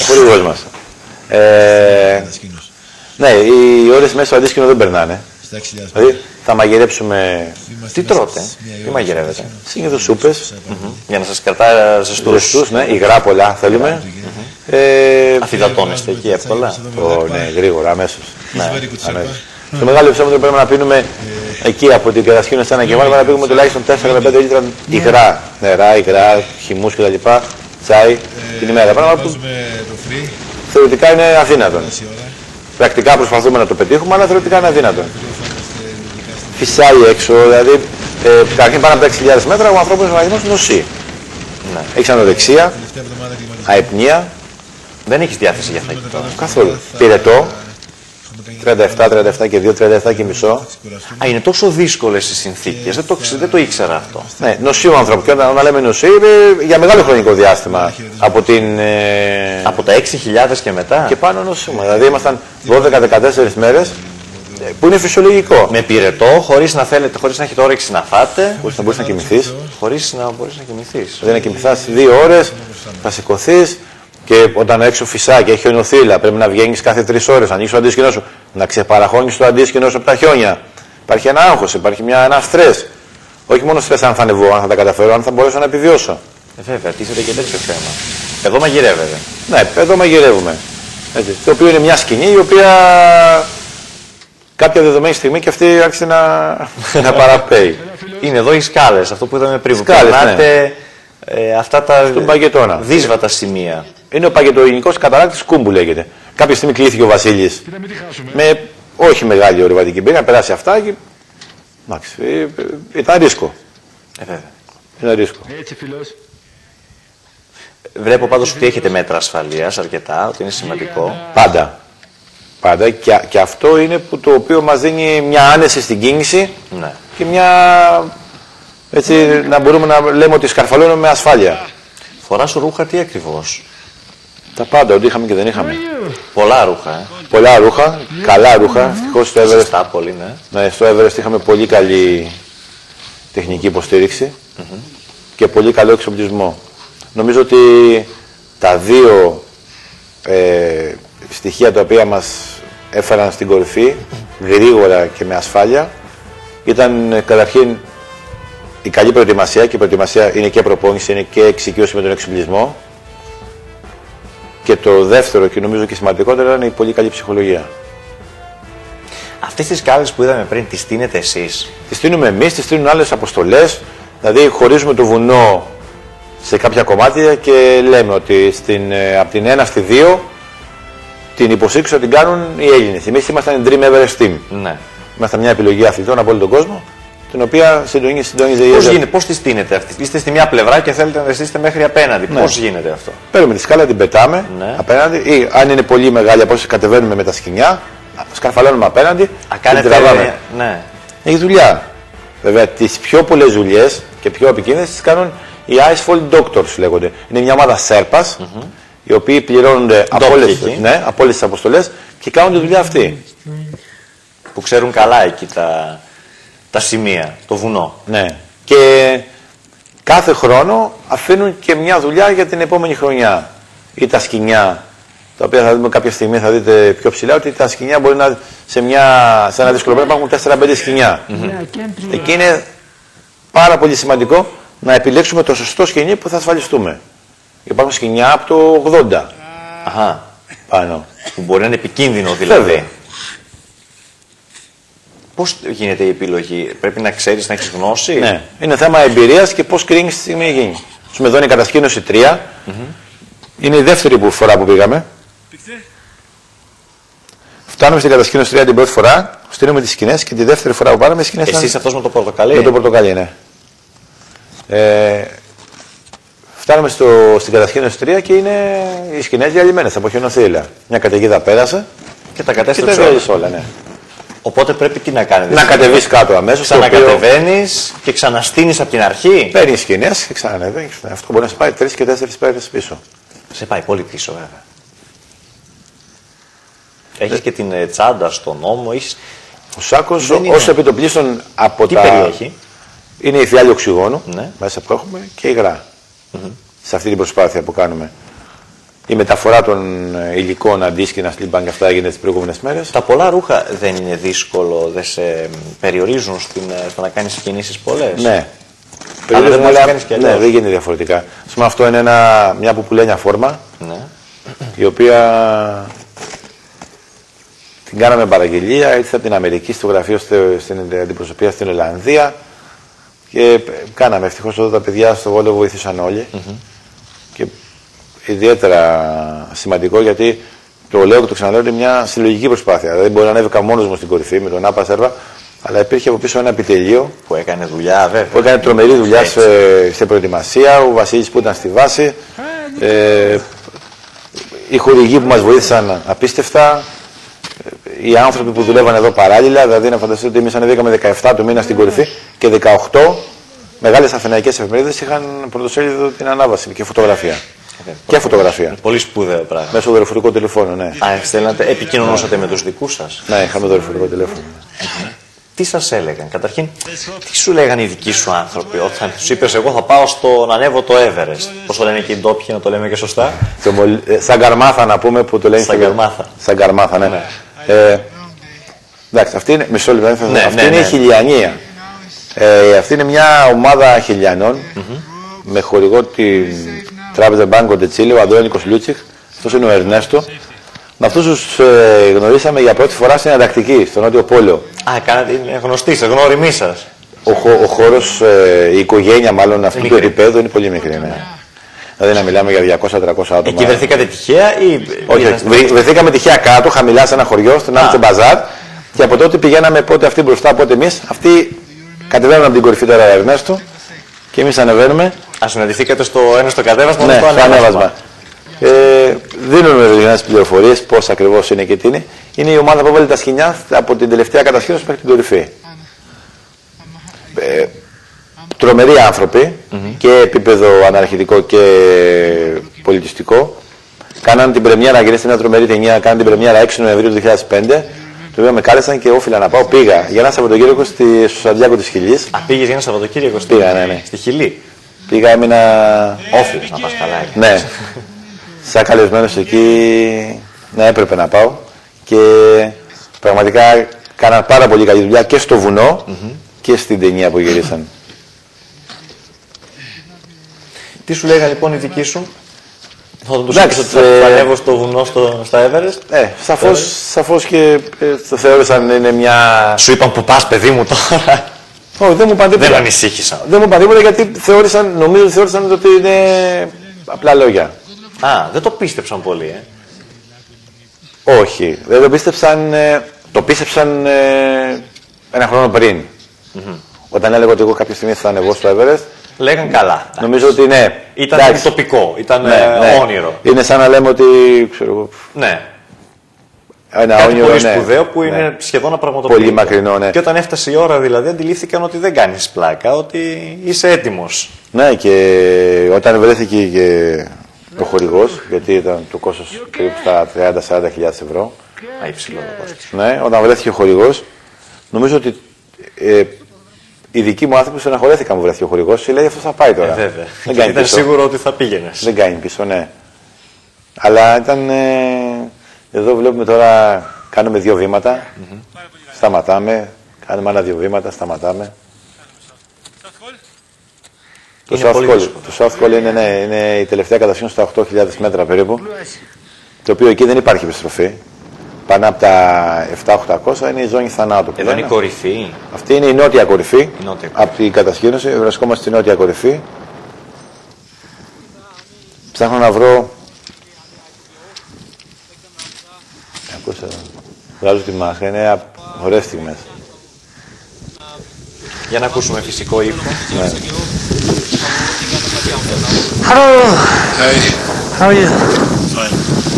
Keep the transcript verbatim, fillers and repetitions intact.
χορηγός μας. Ε, ναι, οι ώρες μέσα στο αντίσκηνο δεν περνάνε. Δηλαδή θα μαγειρέψουμε. Τι τρώτε, τι μαγειρεύετε? Συνήθως σούπες. Mm-hmm. Για να σας κρατάει ζεστούς. Ναι, υγρά πολλά θέλουμε. Mm-hmm. Ε, Αφυδατώνεστε εκεί εύκολα? Oh, ναι, γρήγορα, αμέσως. Ναι, αμέσως. Στο μεγάλο ψέμα πρέπει να πίνουμε εκεί από την κατασκήνωση στα ένα και βάλουμε να πίνουμε τουλάχιστον τέσσερα με πέντε λίτρα υγρά. Νερά, υγρά, χυμούς κτλ. Τσάι την ημέρα. Πράγμα που θεωρητικά είναι αδύνατον. Πρακτικά προσπαθούμε να το πετύχουμε, αλλά θεωρητικά είναι αδύνατον. Φυσάει έξω, δηλαδή ε, καταρχήν πάνω από τα έξι χιλιάδες μέτρα ο ανθρώπινος οργανισμός νοσεί. Ναι. Έχεις ανορεξία, αϊπνία. Δεν έχεις διάθεση για αυτά και τώρα? Καθόλου. Πυρετό. τριάντα επτά, τριάντα επτά και δύο, τριάντα επτά και μισό. Α, είναι τόσο δύσκολες οι συνθήκες. Δεν το, δεν το ήξερα αυτό. Ναι, νοσεί ο άνθρωπος. Και όταν, όταν λέμε νοσεί, για μεγάλο χρονικό διάστημα. Από, την, ε... από τα έξι χιλιάδες και μετά. Και πάνω νοσούμε. Δηλαδή ήμασταν δώδεκα με δεκατέσσερις μέρες, που είναι φυσιολογικό. Με πυρετό, χωρίς να θέλετε, χωρίς να έχετε όρεξη να φάτε. Χωρίς να μπορείς να κοιμηθείς. Χωρίς να μπορείς να κοιμηθείς. Δηλαδή να κοιμηθάς δύο ώρες, θα σηκωθείς. Και όταν έξω φυσά και έχει χιονοθύλα, πρέπει να βγαίνεις κάθε τρεις ώρες, να ανοίξεις το αντίσκηνό σου, να ξεπαραχώνεις το αντίσκηνό σου από τα χιόνια. Υπάρχει ένα άγχος, υπάρχει μια, ένα στρες. Όχι μόνο στρες αν θα ανεβώ, αν θα τα καταφέρω, αν θα μπορέσω να επιβιώσω. Ε, βέβαια, τίθεται και τέτοιο θέμα. Εδώ μαγειρεύετε. Ναι, εδώ μαγειρεύουμε. Έτσι. Το οποίο είναι μια σκηνή η οποία κάποια δεδομένη στιγμή και αυτή άρχισε να, να παραπέει. Είναι εδώ οι σκάλες, αυτό που είδαμε πριν. Σκάλες, ναι. Ε, αυτά τα δύσβατα σημεία. Είναι ο παγετοϊνικός καταράκτης Κούμπου λέγεται. Κάποια στιγμή κλείθηκε ο Βασίλης με όχι μεγάλη ορειβατική πείρα, να περάσει αυτά και εντάξει, ήταν ρίσκο. Ε, βέβαια. Ήταν ρίσκο. Έτσι, φίλος. Βλέπω πάντως ότι έχετε μέτρα ασφαλείας αρκετά, ότι είναι σημαντικό. Πάντα. Πάντα. Και, και αυτό είναι που το οποίο μας δίνει μια άνεση στην κίνηση, ναι, και μια... έτσι να μπορούμε να λέμε ότι σκαρφαλώνουμε με ασφάλεια. Φοράς ρούχα τι ακριβώς? Τα πάντα, ό,τι είχαμε και δεν είχαμε. Πολλά ρούχα, ε. Πολλά ρούχα, καλά ρούχα. Ευτυχώς στο Everest, πολύ, ναι. Ναι, στο Everest είχαμε πολύ καλή τεχνική υποστήριξη, mm-hmm, και πολύ καλό εξοπλισμό. Νομίζω ότι τα δύο ε, στοιχεία τα οποία μας έφεραν στην κορυφή, γρήγορα και με ασφάλεια, ήταν καταρχήν η καλή προετοιμασία, και η προετοιμασία είναι και προπόνηση, είναι και εξοικείωση με τον εξοπλισμό. Και το δεύτερο και νομίζω και σημαντικότερο είναι η πολύ καλή ψυχολογία. Αυτές τις σκάλες που είδαμε πριν, τις στείνετε εσείς? Τις στείνουμε εμείς, τις στείνουν άλλες αποστολές. Δηλαδή χωρίζουμε το βουνό σε κάποια κομμάτια και λέμε ότι στην, από την ένα στη δύο την υποστήριξη θα την κάνουν οι Έλληνες. Εμείς ήμασταν η Dream Everest Team. Ναι. Ήμασταν μια επιλογή αθλητών από όλο τον κόσμο, την οποία συντονίζεται η Πώς γίνεται, πώς τη στείνετε αυτή? Είστε στη μια πλευρά και θέλετε να στήσετε μέχρι απέναντι. Ναι. Πώς γίνεται αυτό? Παίρνουμε τη σκάλα, την πετάμε, ναι, απέναντι, ή αν είναι πολύ μεγάλη απόσταση, κατεβαίνουμε με τα σκοινιά, σκαρφαλώνουμε απέναντι. Α, κάνετε, την τραβάμε. Ναι. Έχει δουλειά. Βέβαια, τις πιο πολλές δουλειές και πιο επικίνδυνες τις κάνουν οι Icefall Doctors λέγονται. Είναι μια ομάδα Σέρπας, mm-hmm, οι οποίοι πληρώνονται από όλες, ναι, από όλες τις αποστολές και κάνουν τη δουλειά αυτή. Που ξέρουν καλά εκεί τα, τα σημεία, το βουνό. Ναι. Και κάθε χρόνο αφήνουν και μια δουλειά για την επόμενη χρονιά. Ή τα σκοινιά, τα οποία θα δούμε κάποια στιγμή, θα δείτε πιο ψηλά, ότι τα σκοινιά μπορεί να σε, μια, σε ένα δύσκολο πράγμα έχουν τέσσερα πέντε σκοινιά. Mm-hmm. Εκεί είναι πάρα πολύ σημαντικό να επιλέξουμε το σωστό σκοινί που θα ασφαλιστούμε. Υπάρχουν σκοινιά από το ογδόντα. Αχα. Πάνω. Που μπορεί να είναι επικίνδυνο δηλαδή. Βέβαια. Πώς γίνεται η επιλογή, πρέπει να ξέρεις, να έχεις γνώση? Ναι, είναι θέμα εμπειρίας και πώς κρίνεις τη στιγμή γίνει. Έχουμε εδώ είναι η κατασκήνωση τρία. Mm-hmm. Είναι η δεύτερη που φορά που πήγαμε. Φτάνουμε στην κατασκήνωση τρία την πρώτη φορά, στείλουμε τις σκηνές και τη δεύτερη φορά που πάραμε σκηνές. Εσείς αυτός με το πορτοκαλί? Με το πορτοκαλί, ναι. Ε, φτάνουμε στο, στην κατασκήνωση τρία και είναι οι σκηνές διαλυμένες από χιονοθύλα. Μια καταιγίδα πέρασε και τα κατέστρεψε όλα. όλα, ναι. Οπότε πρέπει τι να κάνετε? Να κατεβείς κάτω αμέσως. Ξανακατεβαίνεις και ξαναστείνεις από την αρχή. Παίρνεις σκηνές και ξανανεβαίνεις. Αυτό μπορεί να σε πάει τρεις και τέσσερις πέρες πίσω. Σε πάει πολύ πίσω, βέβαια. Έχεις και την ε, τσάντα στον ώμο. Έχεις... Ο σάκος, όσο επιτοπλίστων από τι τα. Τι περιέχει? Είναι η φιάλη οξυγόνου, ναι, μέσα που έχουμε, και υγρά. Mm-hmm. Σε αυτή την προσπάθεια που κάνουμε. η μεταφορά των υλικών αντίσκηνα στην Bank αυτά έγινε τις προηγούμενες μέρες. Τα πολλά ρούχα δεν είναι δύσκολο, δεν σε περιορίζουν στην, στο να κάνεις κινήσεις πολλές. Ναι. Αλλά δεν, αλλά, κάνεις και ναι, δεν γίνεται διαφορετικά. Ας πούμε, αυτό είναι ένα, μια πουπουλένια φόρμα, ναι. η οποία την κάναμε παραγγελία, ήρθε από την Αμερική στο γραφείο στην αντιπροσωπεία στην Ολλανδία και κάναμε. Ευτυχώς εδώ τα παιδιά στο Βόλο βοήθησαν όλοι. Mm-hmm. Και ιδιαίτερα σημαντικό, γιατί το λέω και το ξαναλέω, είναι μια συλλογική προσπάθεια. Δεν μπορεί να ανέβηκα μόνος μου στην κορυφή με τον Άπα Σέρβα, αλλά υπήρχε από πίσω ένα επιτελείο που έκανε δουλειά, βέβαια. Που έκανε τρομερή δουλειά σε, σε προετοιμασία. Ο Βασίλης που ήταν στη βάση. Ε, οι χορηγοί που μας βοήθησαν απίστευτα. Οι άνθρωποι που δουλεύαν εδώ παράλληλα. Δηλαδή, να φανταστείτε ότι εμείς ανεβήκαμε δεκαεπτά του μήνα στην κορυφή και δεκαοκτώ μεγάλες αθηναϊκές εφημερίδες είχαν πρωτοσέλιδο την ανάβαση και φωτογραφία. Okay. Και φωτογραφία. Πολύ σπουδαίο πράγμα. Μέσω δορυφορικού τηλεφώνου, ναι. Α, στέλνατε, επικοινωνούσατε με τους δικούς σας. Ναι, είχαμε δορυφορικό τηλέφωνο. Τι σας έλεγαν, καταρχήν, τι σου λέγανε οι δικοί σου άνθρωποι όταν τους είπες εγώ θα πάω στο, να ανέβω το Everest. Πώς το λένε και οι ντόπιοι, να το λέμε και σωστά. Σαν Καρμάθα να πούμε που το λένε. Σαν Καρμάθα. Σαν Καρμάθα, ναι. ναι. Ε, εντάξει, αυτή είναι, μισό λεπτό, ναι, αυτή ναι, είναι ναι. η Χιλιανία. Ε, αυτή είναι μια ομάδα χιλιανών mm-hmm. με χορηγό την Τράπεζα Μπάνκο Ντετσίλε, ο Ανδρώνικος Λούτσικ, αυτός είναι ο Ερνέστο. Με αυτούς τους ε, γνωρίσαμε για πρώτη φορά στην Αντακτική, στο Νότιο Πόλεο. Α, κάνατε, είναι γνωστοί, σε γνώριμοί σας. Ο, ο χώρος, ε, η οικογένεια μάλλον αυτού μικρή. του επίπεδου είναι πολύ μικρή. Ναι. Δηλαδή να μιλάμε για διακόσια με τριακόσια άτομα. Εκεί βρεθήκατε τυχαία ή. Όχι, όχι. Βρεθήκαμε τυχαία κάτω, χαμηλά σε ένα χωριό, στον Άμψε Μπαζάρ. Και από τότε πηγαίναμε πότε αυτοί μπροστά, πότε εμείς. Αυτοί κατεβαίνουν από την κορυφή τώρα, Ερνέστο, και εμείς ανεβαίνουμε. Α, συναντηθήκατε στο ένα στο κατέβασμα, ναι, στο ανέβασμα. Ε, δίνουμε ορισμένες πληροφορίες πώς ακριβώς είναι και τι είναι. Είναι η ομάδα που έβαλε τα σκοινιά από την τελευταία κατασκήνωση μέχρι την κορυφή. Ε, τρομεροί άνθρωποι mm-hmm. και επίπεδο αναρχητικό και πολιτιστικό. Κάναν την πρεμιέρα, γυρίστη μια τρομερή ταινία, κάναν την πρεμιέρα έξι Νοεμβρίου του δύο χιλιάδες πέντε. Το οποίο με κάλεσαν και όφιλα να πάω. Πήγα για ένα Σαββατοκύριακο στη, στο Σαντιάκο της Χιλής. Α, πήγες για ένα Σαββατοκύριακο στη, Πήγα, ναι, ναι. στη Χιλή. Πήγα, έμεινα. Όφιλες να πας καλά. Ναι. Σαν καλεσμένος εκεί, ναι, έπρεπε να πάω. Και πραγματικά κάναν πάρα πολύ καλή δουλειά και στο βουνό mm-hmm. και στην ταινία που γυρίσαν. Τι σου λέγανε λοιπόν οι δικοί σου? Θα τους πεις ότι θα ανέβω στο βουνό στο, στα Everest. Ναι, σαφώς, σαφώς και ε, το θεώρησαν είναι μια... Σου είπαν που πας παιδί μου τώρα? Όχι, δεν μου είπαν τίποτα. Δεν ανησύχησαν. Δεν μου είπαν τίποτα γιατί θεώρησαν, νομίζω ότι θεώρησαν ότι είναι απλά λόγια. Α, δεν το πίστεψαν πολύ, ε. Όχι, δεν το πίστεψαν, ε, το πίστεψαν ε, ένα χρόνο πριν. Mm-hmm. Όταν έλεγα ότι εγώ κάποια στιγμή θα ανεβώ στο Everest. Λέγαν καλά. Νομίζω ότι ναι. Ήταν εντάξει. τοπικό, ήταν ναι, ναι. όνειρο. Είναι σαν να λέμε ότι, ξέρω εγώ. Ναι. Ένα κάτι όνειρο, πολύ ναι. σπουδαίο που είναι ναι. σχεδόν απραγματοποιητό. Πολύ μακρινό, ναι. Και όταν έφτασε η ώρα δηλαδή αντιλήφθηκαν ότι δεν κάνεις πλάκα, ότι είσαι έτοιμος. Ναι, και όταν βρέθηκε και ο χορηγός, γιατί ήταν το κόστος περίπου στα τριάντα με σαράντα χιλιάδες ευρώ. Α, υψηλό το κόστος. Ναι, όταν βρέθηκε ο χορηγός, νομίζω ότι ε, οι δικοί μου άνθρωποι στεναχωρέθηκαν που βρέθηκε ο χορηγός. Λέει αυτός θα πάει τώρα. Ε, βέβαια. Δεν και ήταν πίσω. Σίγουρο ότι θα πήγαινες. Δεν κάνει πίσω, ναι. Αλλά ήταν. Ε, εδώ βλέπουμε τώρα, κάνουμε δύο βήματα. Mm-hmm. Σταματάμε. Κάνουμε άλλα δύο βήματα, σταματάμε. Το South, Call, το South Call είναι, ναι, είναι η τελευταία κατασκήνωση στα οκτώ χιλιάδες μέτρα περίπου. Το οποίο εκεί δεν υπάρχει επιστροφή. Πάνω από τα επτά χιλιάδες οκτακόσια είναι η ζώνη θανάτου. Εδώ είναι η κορυφή. Αυτή είναι η νότια κορυφή. Η νότια. Από την κατασκήνωση βρισκόμαστε στη νότια κορυφή. Ψάχνω να βρω. Ακούστε. Βγάζω τη μάχη. Είναι ωραίες στιγμές. Για να ακούσουμε φυσικό ήχο. Ναι. Hello. Hey. How are you? Fine.